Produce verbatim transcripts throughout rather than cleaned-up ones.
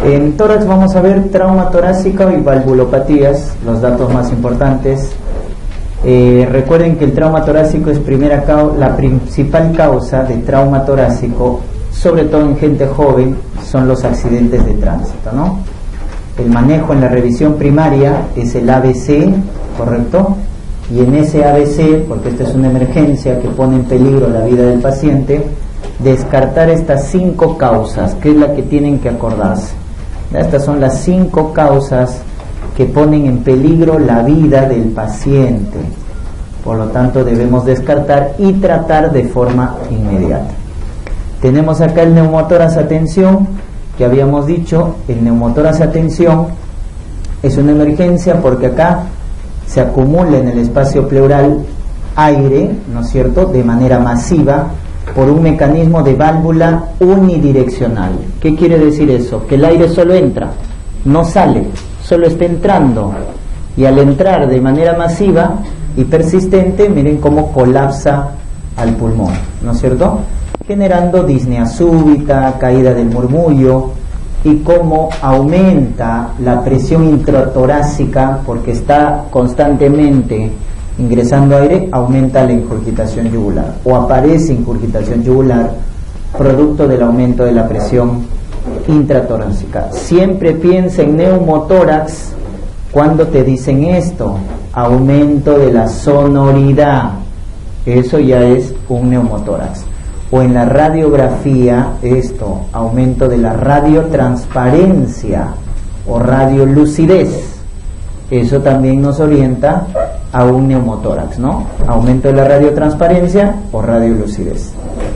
En tórax vamos a ver trauma torácico y valvulopatías, los datos más importantes. Eh, recuerden que el trauma torácico es primera cau- la principal causa de trauma torácico, sobre todo en gente joven, son los accidentes de tránsito, ¿no? El manejo en la revisión primaria es el A B C, ¿correcto? Y en ese A B C, porque esta es una emergencia que pone en peligro la vida del paciente, descartar estas cinco causas, que es la que tienen que acordarse. Estas son las cinco causas que ponen en peligro la vida del paciente. Por lo tanto, debemos descartar y tratar de forma inmediata. Tenemos acá el neumotórax a tensión, que habíamos dicho, el neumotórax a tensión es una emergencia porque acá se acumula en el espacio pleural aire, ¿no es cierto?, de manera masiva, por un mecanismo de válvula unidireccional. ¿Qué quiere decir eso? Que el aire solo entra, no sale, solo está entrando, y al entrar de manera masiva y persistente, miren cómo colapsa al pulmón, ¿no es cierto?, generando disnea súbita, caída del murmullo, y cómo aumenta la presión intratorácica porque está constantemente ingresando aire, aumenta la ingurgitación yugular, o aparece ingurgitación yugular producto del aumento de la presión intratorácica. Siempre piensa en neumotórax cuando te dicen esto, aumento de la sonoridad, eso ya es un neumotórax. O en la radiografía, esto, aumento de la radiotransparencia o radiolucidez, eso también nos orienta a un neumotórax, ¿no? Aumento de la radiotransparencia o radiolucidez.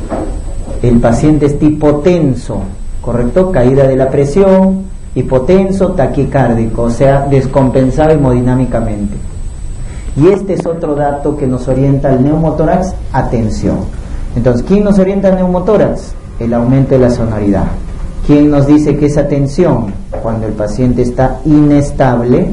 El paciente está hipotenso, ¿correcto? Caída de la presión, hipotenso, taquicárdico, o sea, descompensado hemodinámicamente. Y este es otro dato que nos orienta al neumotórax a tensión. Entonces, ¿quién nos orienta al neumotórax? El aumento de la sonoridad. ¿Quién nos dice que esa tensión? Cuando el paciente está inestable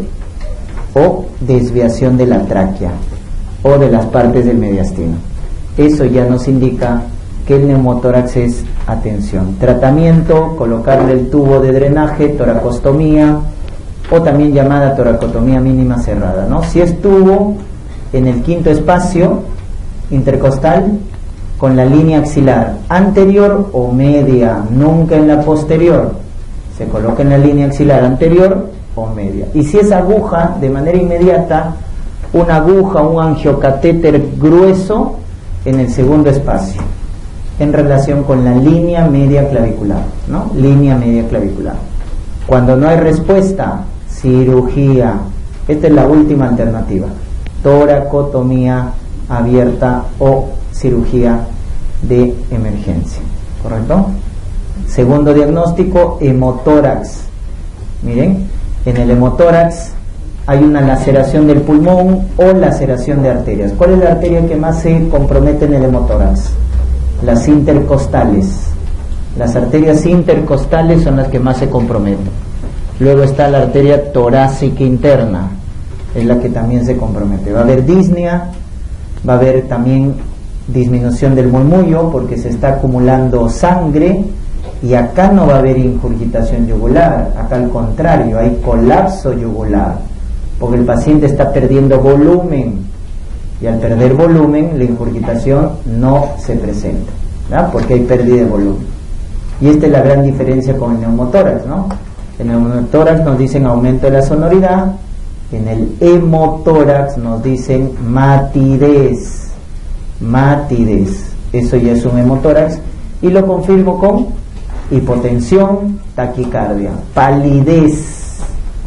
o desviación de la tráquea o de las partes del mediastino. Eso ya nos indica que el neumotórax es a tensión. Tratamiento, colocarle el tubo de drenaje, toracostomía o también llamada toracotomía mínima cerrada, ¿no? Si es tubo, en el quinto espacio intercostal, con la línea axilar anterior o media, nunca en la posterior, se coloca en la línea axilar anterior o media. Y si es aguja, de manera inmediata, una aguja, un angiocatéter grueso en el segundo espacio, en relación con la línea media clavicular, ¿no? Línea media clavicular. Cuando no hay respuesta, cirugía. Esta es la última alternativa, toracotomía abierta o cirugía de emergencia, ¿correcto? Segundo diagnóstico, hemotórax. Miren, en el hemotórax hay una laceración del pulmón o laceración de arterias. ¿Cuál es la arteria que más se compromete en el hemotórax? Las intercostales. Las arterias intercostales son las que más se comprometen. Luego está la arteria torácica interna, es la que también se compromete. Va a haber disnea, va a haber también disminución del murmullo porque se está acumulando sangre, y acá no va a haber ingurgitación yugular, acá al contrario, hay colapso yugular porque el paciente está perdiendo volumen, y al perder volumen la ingurgitación no se presenta, ¿verdad? Porque hay pérdida de volumen. Y esta es la gran diferencia con el neumotórax, ¿no? En el neumotórax nos dicen aumento de la sonoridad, en el hemotórax nos dicen matidez. Matidez, eso ya es un hemotórax, y lo confirmo con hipotensión, taquicardia, palidez,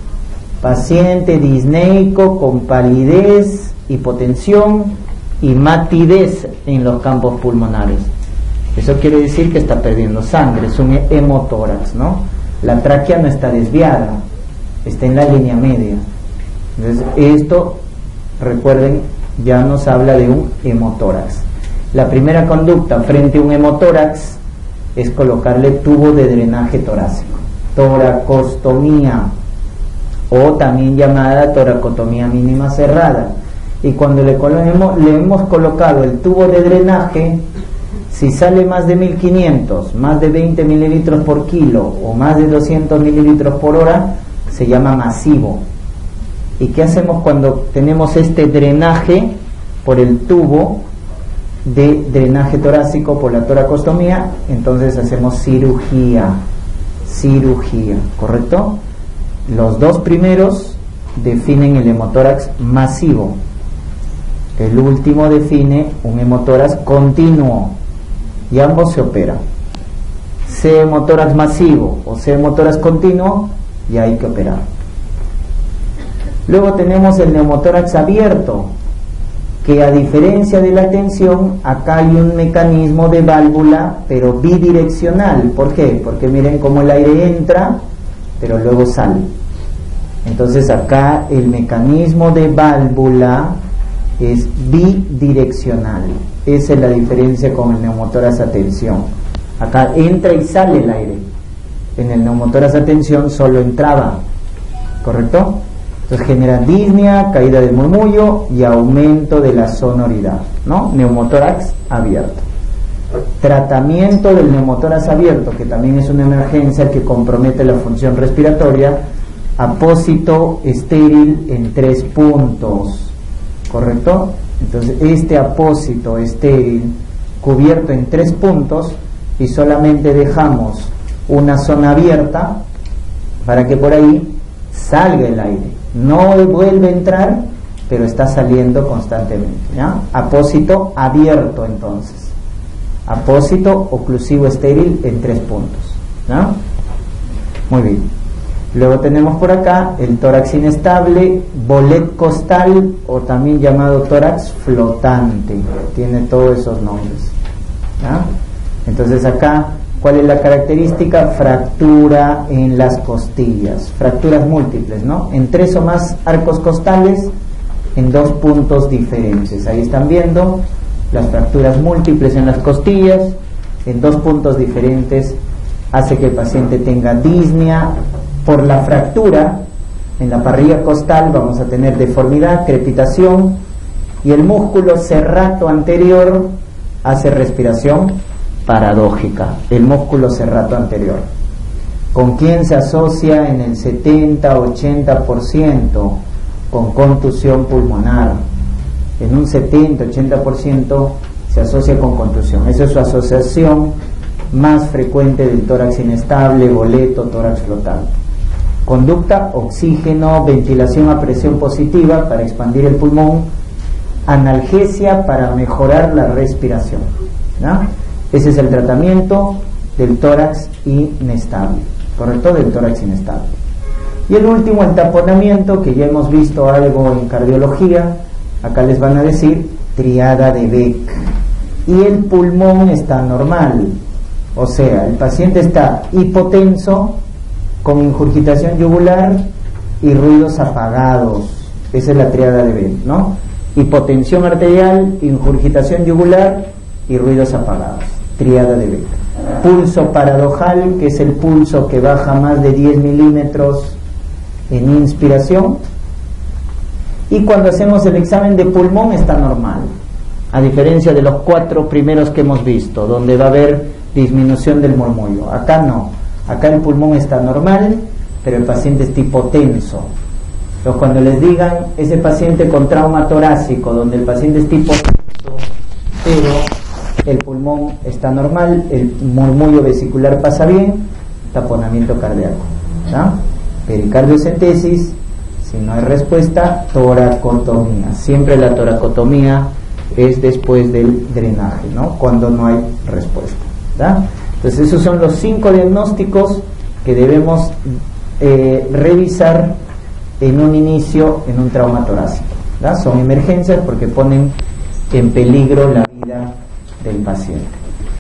paciente disneico con palidez, hipotensión y matidez en los campos pulmonares. Eso quiere decir que está perdiendo sangre, es un hemotórax, ¿no? La tráquea no está desviada, está en la línea media. Entonces, esto, recuerden, ya nos habla de un hemotórax. La primera conducta frente a un hemotórax es colocarle tubo de drenaje torácico, toracostomía, o también llamada toracotomía mínima cerrada. Y cuando le, hemos, le hemos colocado el tubo de drenaje, Si sale más de mil quinientos, más de veinte mililitros por kilo o más de doscientos mililitros por hora, se llama masivo. ¿Y qué hacemos cuando tenemos este drenaje por el tubo de drenaje torácico por la toracostomía? Entonces hacemos cirugía, cirugía, ¿correcto? Los dos primeros definen el hemotórax masivo, el último define un hemotórax continuo y ambos se operan. Sea hemotórax masivo o sea hemotórax continuo, ya hay que operar. Luego tenemos el neumotórax abierto, que a diferencia de la tensión, acá hay un mecanismo de válvula, pero bidireccional. ¿Por qué? Porque miren cómo el aire entra, pero luego sale. Entonces acá el mecanismo de válvula es bidireccional. Esa es la diferencia con el neumotórax a tensión. Acá entra y sale el aire. En el neumotórax a tensión solo entraba, ¿correcto? Entonces genera disnea, caída del murmullo y aumento de la sonoridad, ¿no? Neumotórax abierto. Tratamiento del neumotórax abierto, que también es una emergencia que compromete la función respiratoria. Apósito estéril en tres puntos, ¿correcto? Entonces este apósito estéril cubierto en tres puntos y solamente dejamos una zona abierta para que por ahí salga el aire. No vuelve a entrar, pero está saliendo constantemente, ¿ya? Apósito abierto, entonces. Apósito oclusivo estéril en tres puntos, ¿ya? Muy bien. Luego tenemos por acá el tórax inestable, bolet costal o también llamado tórax flotante. Tiene todos esos nombres, ¿ya? Entonces acá, ¿cuál es la característica? Fractura en las costillas, fracturas múltiples, ¿no? En tres o más arcos costales en dos puntos diferentes. Ahí están viendo las fracturas múltiples en las costillas en dos puntos diferentes. Hace que el paciente tenga disnea. Por la fractura en la parrilla costal vamos a tener deformidad, crepitación, y el músculo serrato anterior hace respiración paradójica. El músculo serrato anterior, ¿con quién se asocia en el setenta ochenta por ciento? Con contusión pulmonar. En un setenta ochenta por ciento se asocia con contusión. Esa es su asociación más frecuente del tórax inestable, boleto, tórax flotante. Conducta, oxígeno, ventilación a presión positiva para expandir el pulmón, analgesia para mejorar la respiración, ¿no? Ese es el tratamiento del tórax inestable, ¿correcto? Del tórax inestable. Y el último, el taponamiento, que ya hemos visto algo en cardiología. Acá les van a decir triada de Beck. Y el pulmón está normal, o sea, el paciente está hipotenso, con ingurgitación yugular y ruidos apagados. Esa es la triada de Beck, ¿no? Hipotensión arterial, ingurgitación yugular y ruidos apagados. Triada de Beck. Pulso paradojal, que es el pulso que baja más de diez milímetros en inspiración. Y cuando hacemos el examen de pulmón está normal, a diferencia de los cuatro primeros que hemos visto, donde va a haber disminución del murmullo. Acá no. Acá el pulmón está normal, pero el paciente está hipotenso. Entonces, cuando les digan ese paciente con trauma torácico, donde el paciente está hipotenso, pero el pulmón está normal, el murmullo vesicular pasa bien, taponamiento cardíaco, ¿no? Pericardiocentesis, si no hay respuesta, toracotomía. Siempre la toracotomía es después del drenaje, ¿no? Cuando no hay respuesta, ¿no? Entonces esos son los cinco diagnósticos que debemos eh, revisar en un inicio en un trauma torácico, ¿verdad? Son emergencias porque ponen en peligro la vida del paciente.